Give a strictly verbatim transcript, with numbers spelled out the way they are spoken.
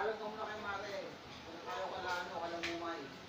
Paalam ka muna kay Mare. Kung tayo kala ano, kala mumay.